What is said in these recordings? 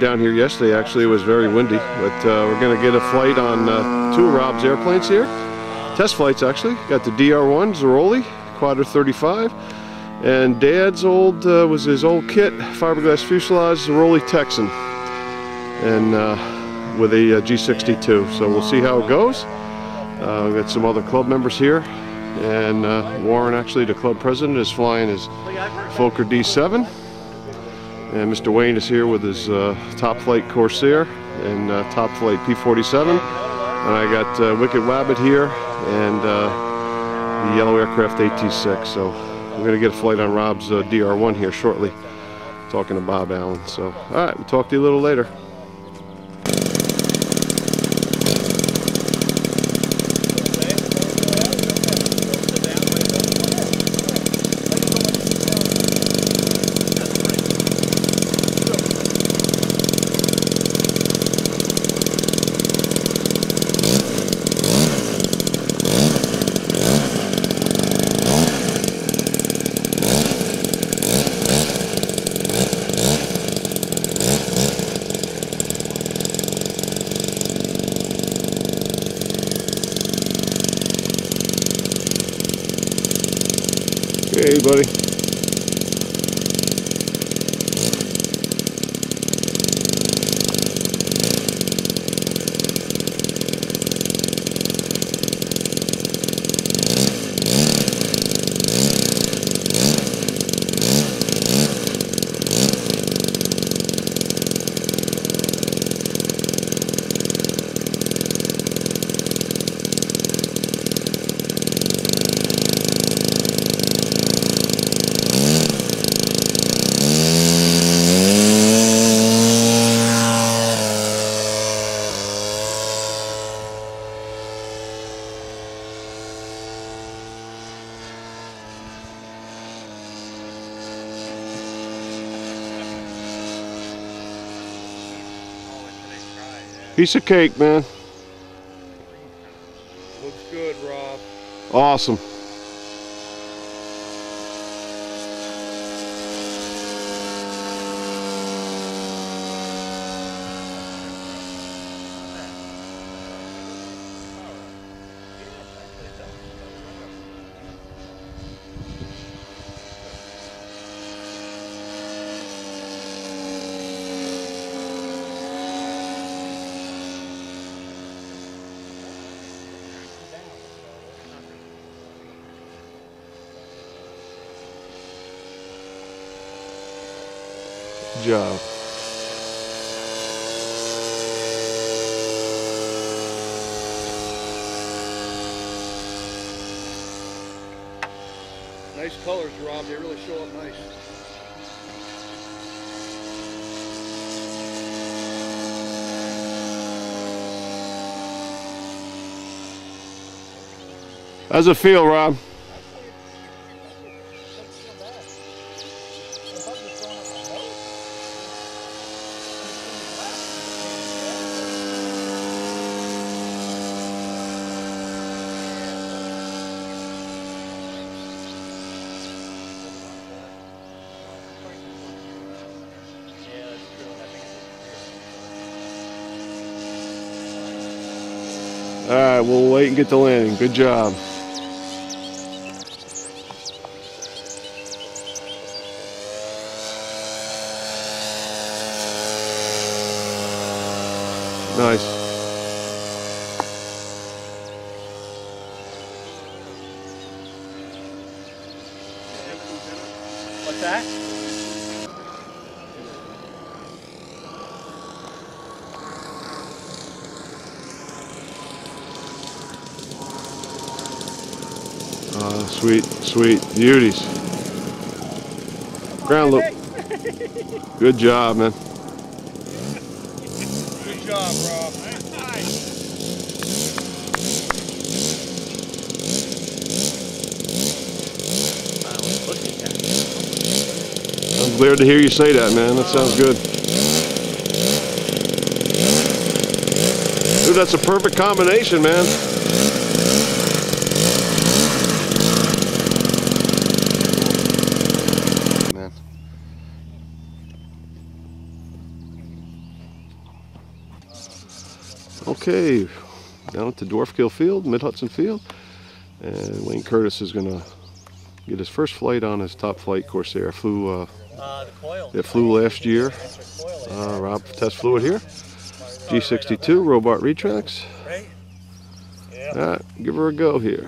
down here yesterday. Actually, it was very windy, but we're going to get a flight on 2 of Rob's airplanes here. Test flights, actually. Got the DR1 Ziroli, Quadra 35, and Dad's old, was his old kit, fiberglass fuselage Ziroli Texan, and with a G62. So we'll see how it goes. We've got some other club members here, and Warren, actually the club president, is flying his Fokker D7, and Mr. Wayne is here with his Top Flight Corsair and Top Flight P47, and I got Wicked Wabbit here and the Yellow Aircraft AT6. So we're going to get a flight on Rob's DR1 here shortly, talking to Bob Allen. So alright, we'll talk to you a little later. Hey, buddy. Piece of cake, man. Looks good, Rob. Awesome. Good job. Nice colors, Rob. They really show up nice. How's it feel, Rob? Alright, we'll wait and get the landing. Good job. Nice. What's that? Sweet, sweet beauties. Ground loop. Good job, man. Good job, Rob. I'm glad to hear you say that, man. That sounds good. Dude, that's a perfect combination, man. Okay, down to Dwarfkill Field, Mid-Hudson Field, and Wayne Curtis is going to get his first flight on his top flight Corsair. Flew last year. Rob test flew it here. G62 Robot Retrax. Give her a go here.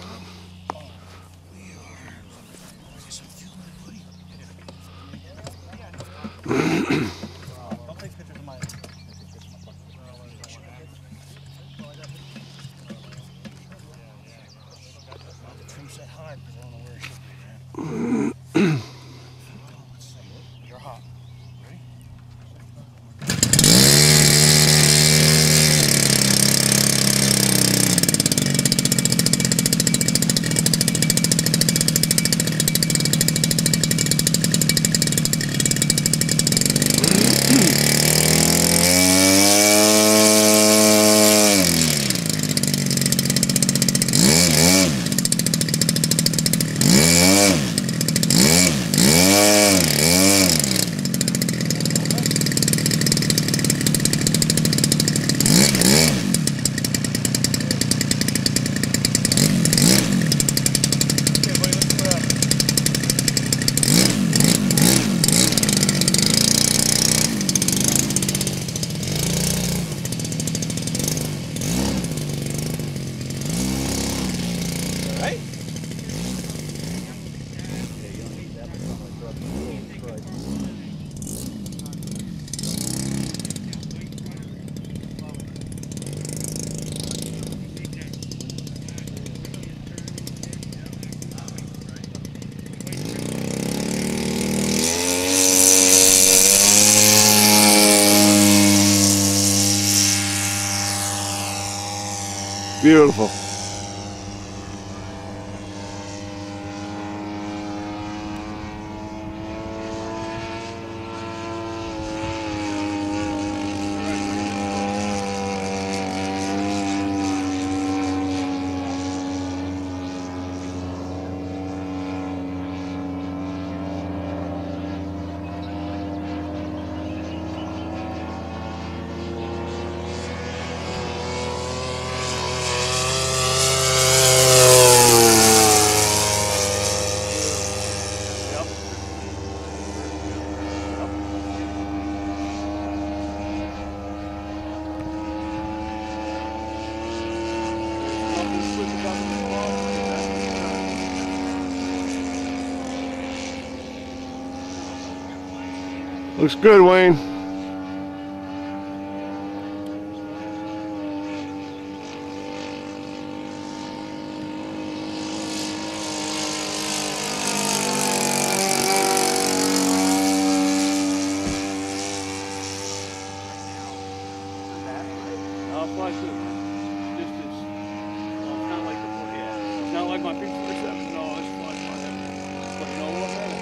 Beautiful. Looks good, Wayne. I'll fly through. Distance. Well, it's not like the 48. It's not like my P47. No, it's fly by. But you know what, man?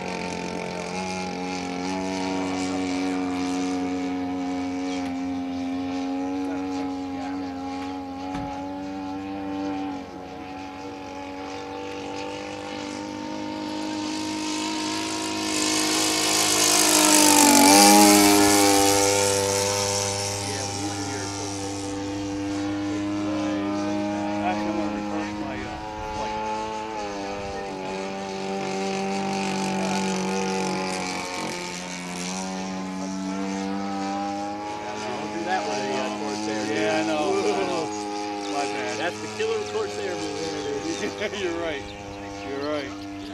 Yeah, I know. My bad. That's the killer Corsair move. You're right. You're right.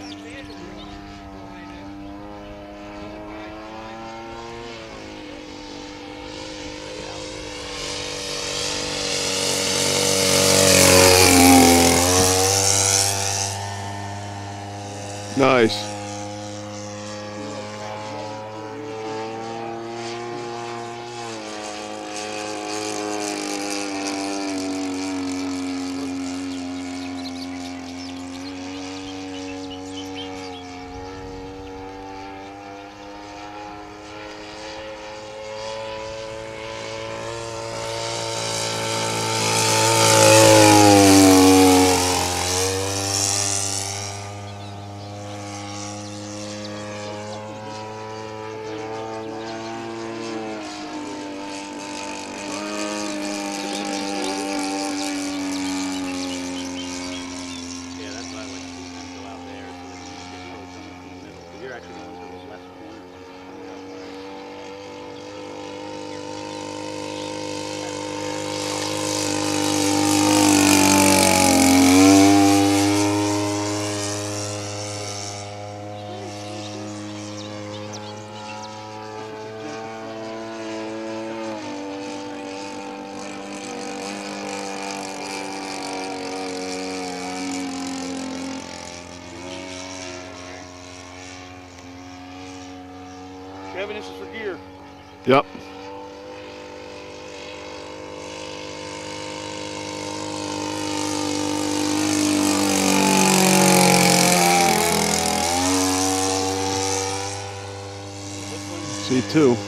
Nice. Kevin, this is for gear. Yep. C2.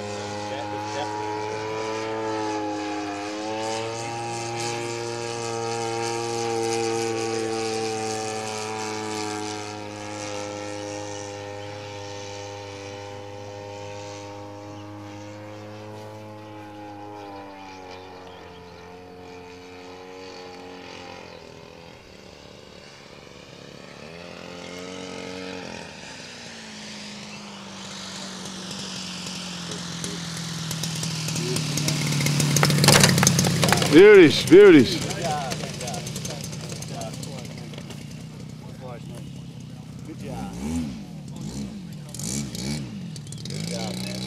Beauties, beauties. Good job. Good job, man.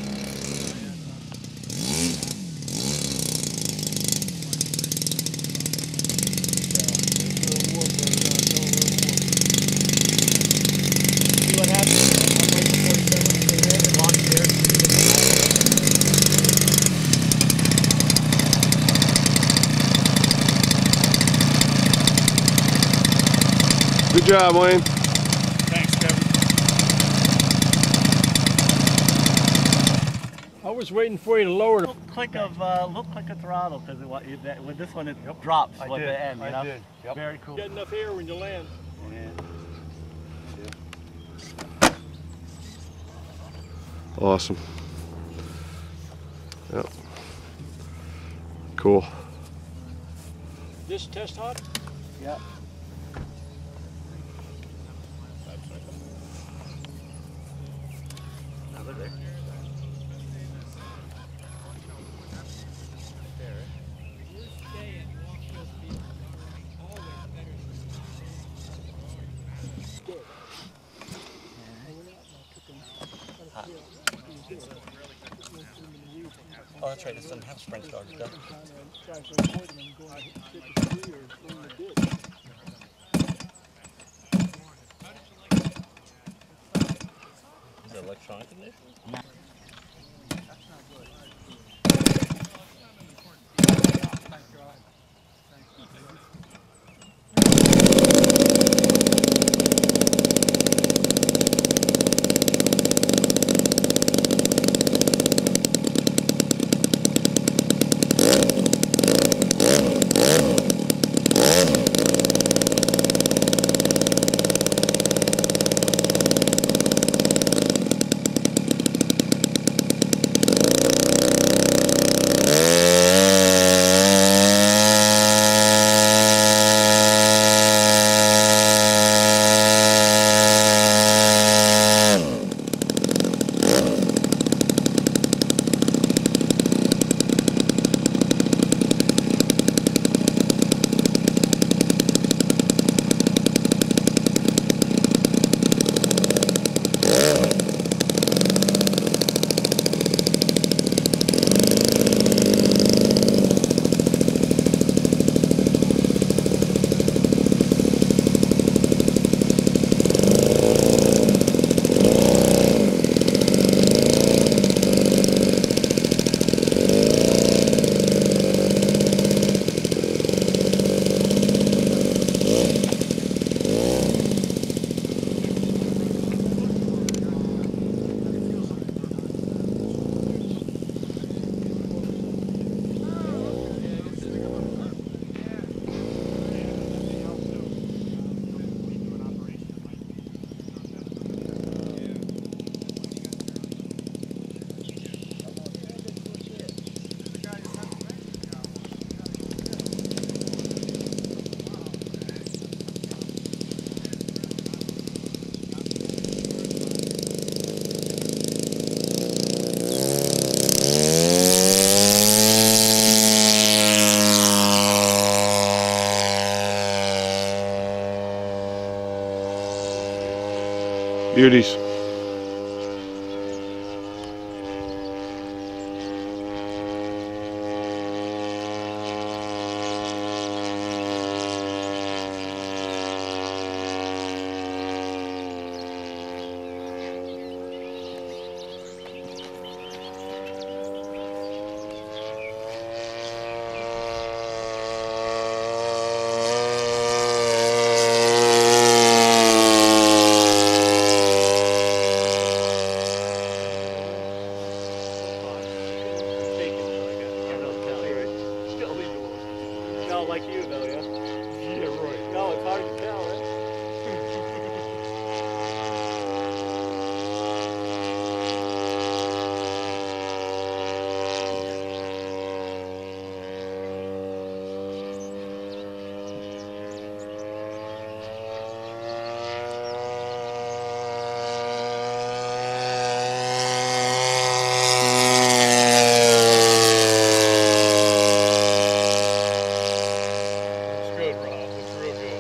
See what happens? I'm waiting for someone to get in and lock there. Good job, Wayne. Thanks, Kevin. I was waiting for you to lower the. Click of click of throttle because with this one it drops at the end. You know? did. Yep. Very cool. Get enough air when you land. Yeah. Awesome. Yep. Cool. This test hot? Yep. There. Oh, that's right. This doesn't have spring starters, does it? Is it electronic ignition? No. Beauties. Oh, like you though, yeah? Yeah, right. No, it's hard to tell, right? Looks good, Rob. Looks real good.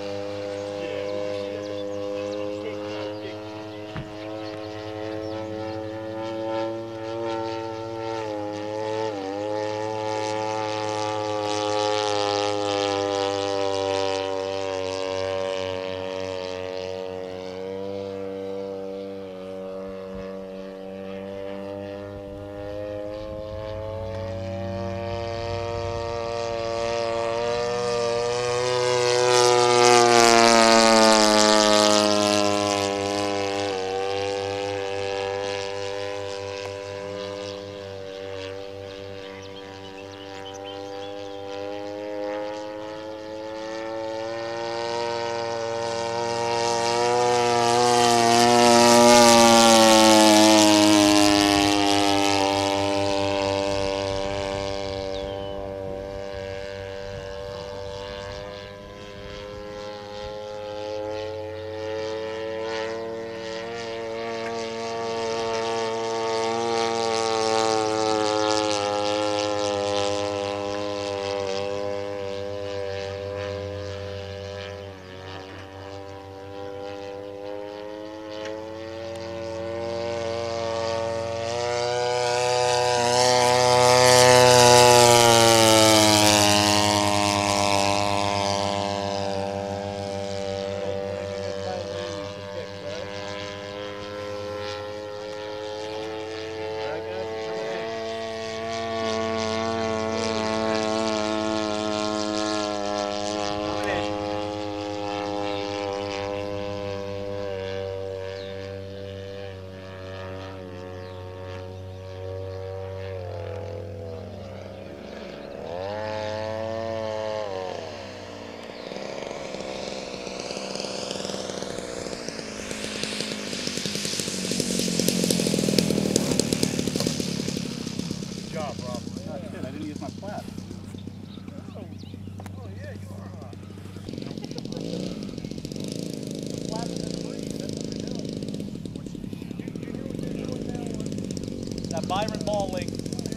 Byron Ball Link.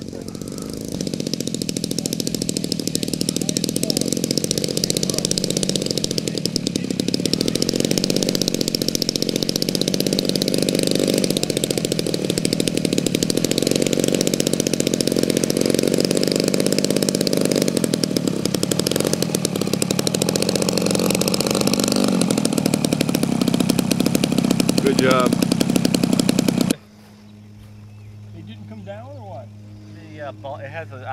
Good job. It didn't come down or what? The ball, it has a.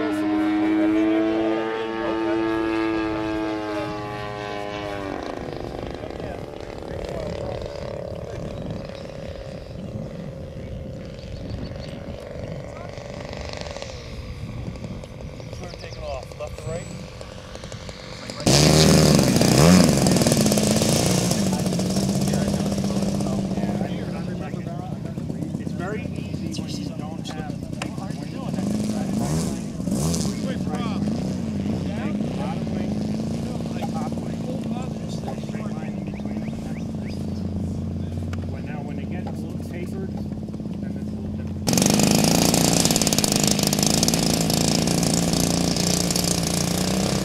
Sort of taking off left to right. It's very easy when you don't have. When it gets a little tapered, then it's a little different.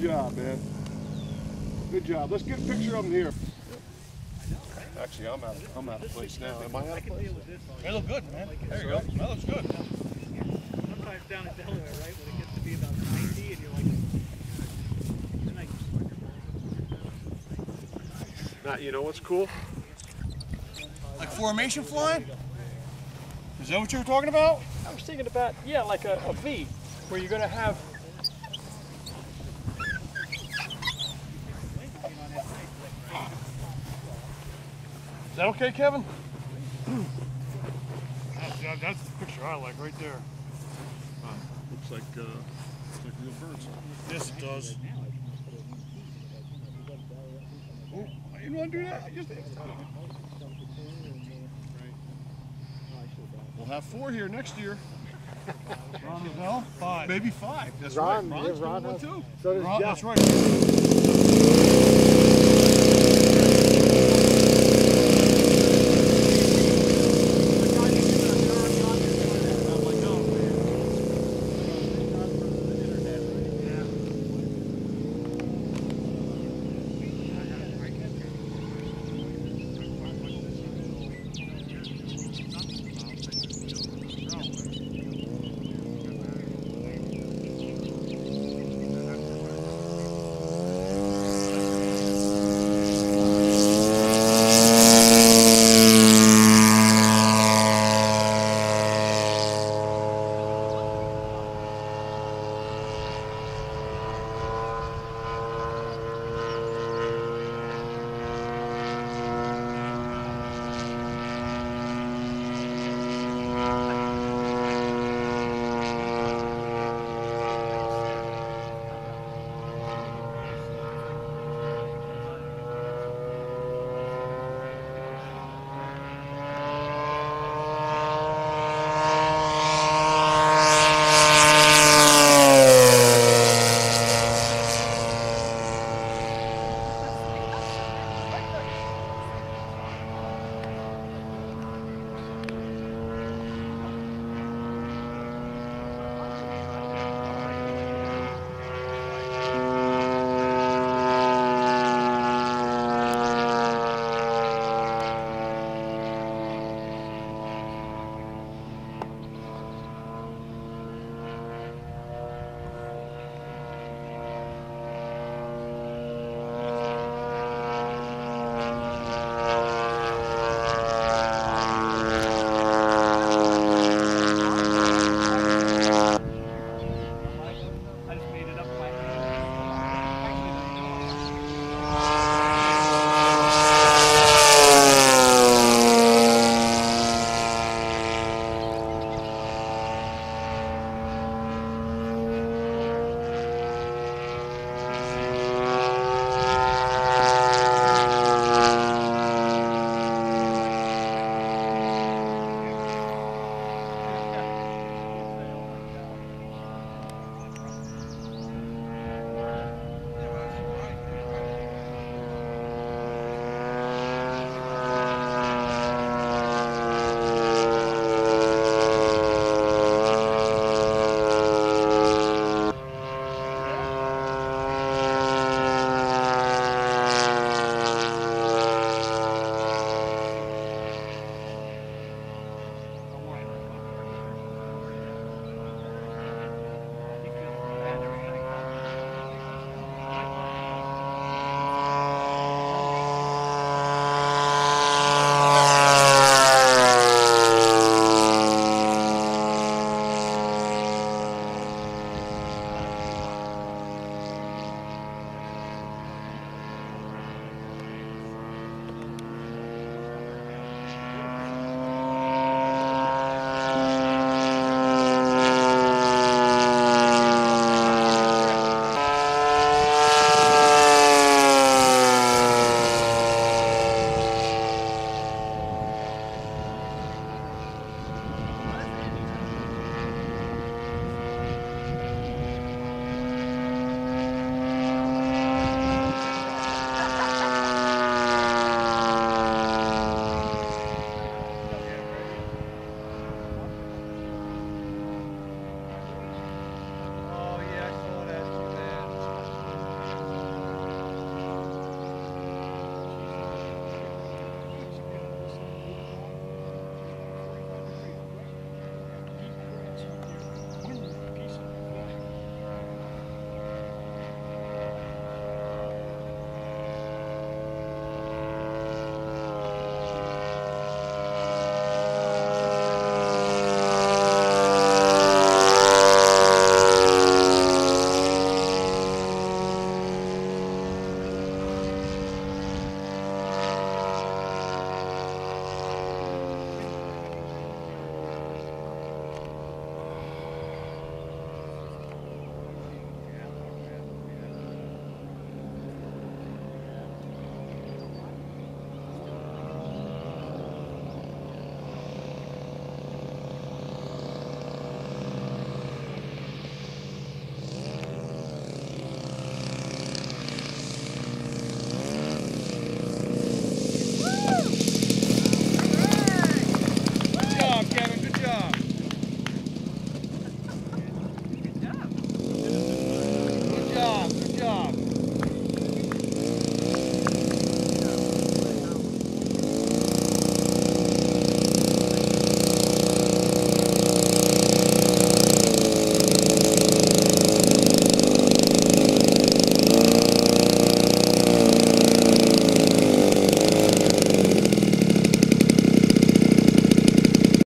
job, man. Good job. Let's get a picture of them here. Actually, I'm out of place now. Am I out of place? They look good, man. There you go. That looks good. Sometimes down in Delaware, right, when it gets to be about 90 and you're like, tonight. Now, you know what's cool? Like formation flying? Is that what you were talking about? I was thinking about, yeah, like a V, where you're going to have. Is that okay, Kevin? That's the picture I like right there. Looks like real birds. Yes, it does. Oh, I didn't want to do that. We'll have 4 here next year. Ron Lavelle? 5. Maybe 5. That's Ron, right. yeah, Ron's Ron doing one has- too. So does Ron, Jeff. that's right.